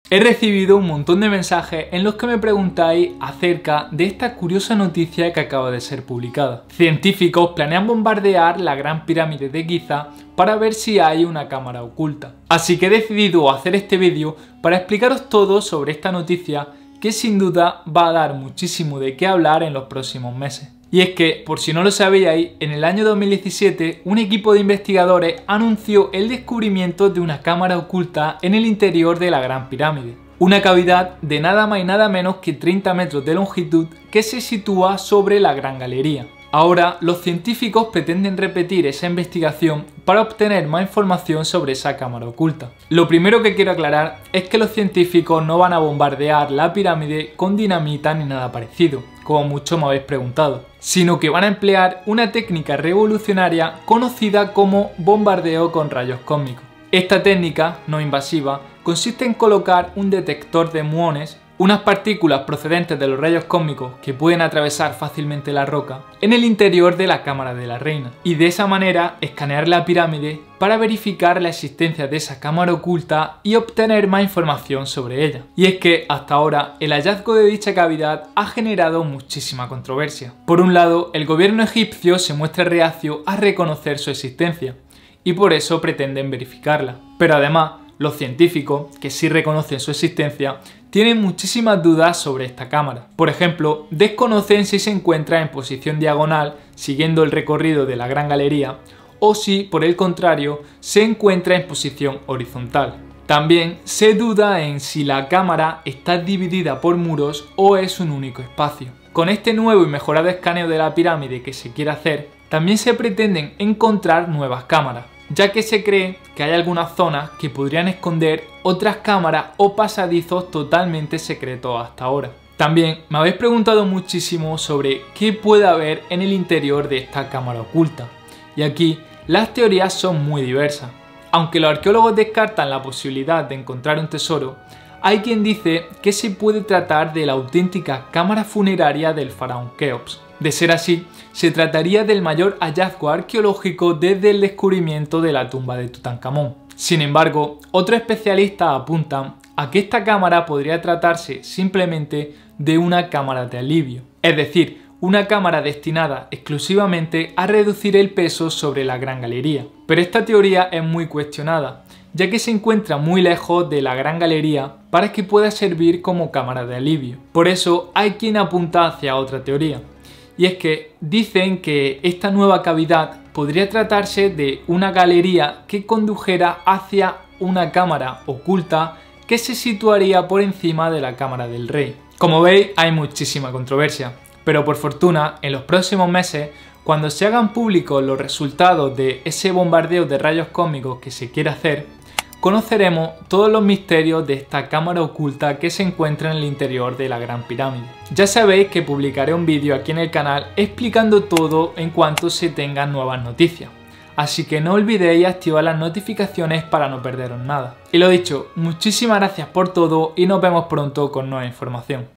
He recibido un montón de mensajes en los que me preguntáis acerca de esta curiosa noticia que acaba de ser publicada. Científicos planean bombardear la Gran Pirámide de Giza para ver si hay una cámara oculta. Así que he decidido hacer este vídeo para explicaros todo sobre esta noticia que sin duda va a dar muchísimo de qué hablar en los próximos meses. Y es que, por si no lo sabíais, en el año 2017 un equipo de investigadores anunció el descubrimiento de una cámara oculta en el interior de la Gran Pirámide. Una cavidad de nada más y nada menos que 30 metros de longitud que se sitúa sobre la Gran Galería. Ahora, los científicos pretenden repetir esa investigación para obtener más información sobre esa cámara oculta. Lo primero que quiero aclarar es que los científicos no van a bombardear la pirámide con dinamita ni nada parecido, como muchos me habéis preguntado, sino que van a emplear una técnica revolucionaria conocida como bombardeo con rayos cósmicos. Esta técnica, no invasiva, consiste en colocar un detector de muones, unas partículas procedentes de los rayos cósmicos que pueden atravesar fácilmente la roca, en el interior de la cámara de la reina, y de esa manera escanear la pirámide para verificar la existencia de esa cámara oculta y obtener más información sobre ella. Y es que hasta ahora el hallazgo de dicha cavidad ha generado muchísima controversia. Por un lado, el gobierno egipcio se muestra reacio a reconocer su existencia y por eso pretenden verificarla. Pero además, los científicos, que sí reconocen su existencia, tienen muchísimas dudas sobre esta cámara. Por ejemplo, desconocen si se encuentra en posición diagonal, siguiendo el recorrido de la Gran Galería, o si, por el contrario, se encuentra en posición horizontal. También se duda en si la cámara está dividida por muros o es un único espacio. Con este nuevo y mejorado escaneo de la pirámide que se quiere hacer, también se pretenden encontrar nuevas cámaras, ya que se cree que hay algunas zonas que podrían esconder otras cámaras o pasadizos totalmente secretos hasta ahora. También me habéis preguntado muchísimo sobre qué puede haber en el interior de esta cámara oculta, y aquí las teorías son muy diversas. Aunque los arqueólogos descartan la posibilidad de encontrar un tesoro, hay quien dice que se puede tratar de la auténtica cámara funeraria del faraón Keops. De ser así, se trataría del mayor hallazgo arqueológico desde el descubrimiento de la tumba de Tutankamón. Sin embargo, otros especialistas apuntan a que esta cámara podría tratarse simplemente de una cámara de alivio, es decir, una cámara destinada exclusivamente a reducir el peso sobre la Gran Galería. Pero esta teoría es muy cuestionada, ya que se encuentra muy lejos de la Gran Galería para que pueda servir como cámara de alivio. Por eso hay quien apunta hacia otra teoría. Y es que dicen que esta nueva cavidad podría tratarse de una galería que condujera hacia una cámara oculta que se situaría por encima de la cámara del rey. Como veis, hay muchísima controversia, pero por fortuna, en los próximos meses, cuando se hagan públicos los resultados de ese bombardeo de rayos cósmicos que se quiere hacer, conoceremos todos los misterios de esta cámara oculta que se encuentra en el interior de la Gran Pirámide. Ya sabéis que publicaré un vídeo aquí en el canal explicando todo en cuanto se tengan nuevas noticias. Así que no olvidéis activar las notificaciones para no perderos nada. Y lo dicho, muchísimas gracias por todo y nos vemos pronto con nueva información.